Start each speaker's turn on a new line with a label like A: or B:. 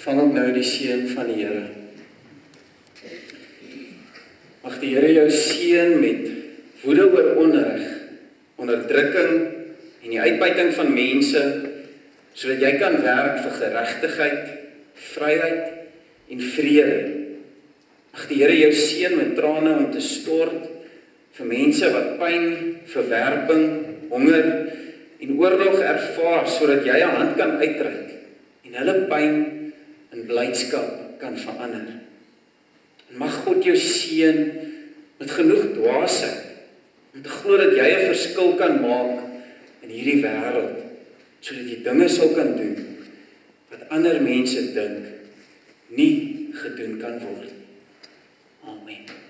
A: Ontvang ook nou die seën van die Here. Mag die Here jou seën met woede oor onreg, onderdrukking en die uitbuiting van mense, sodat jy kan werk vir geregtigheid, vryheid en vrede. Mag die Here jou seën met trane om te stort vir mense wat pyn, verwerping, honger en oorlog ervaar, sodat jy 'n hand kan uitreik en hulle pyn in blydskap kan verander. En mag God jou seën met genoeg dwaasheid om te glo dat jy 'n verskil kan maak in hierdie wêreld, sodat jy dinge sal kan doen wat ander mense dink nie gedoen kan word. Amen.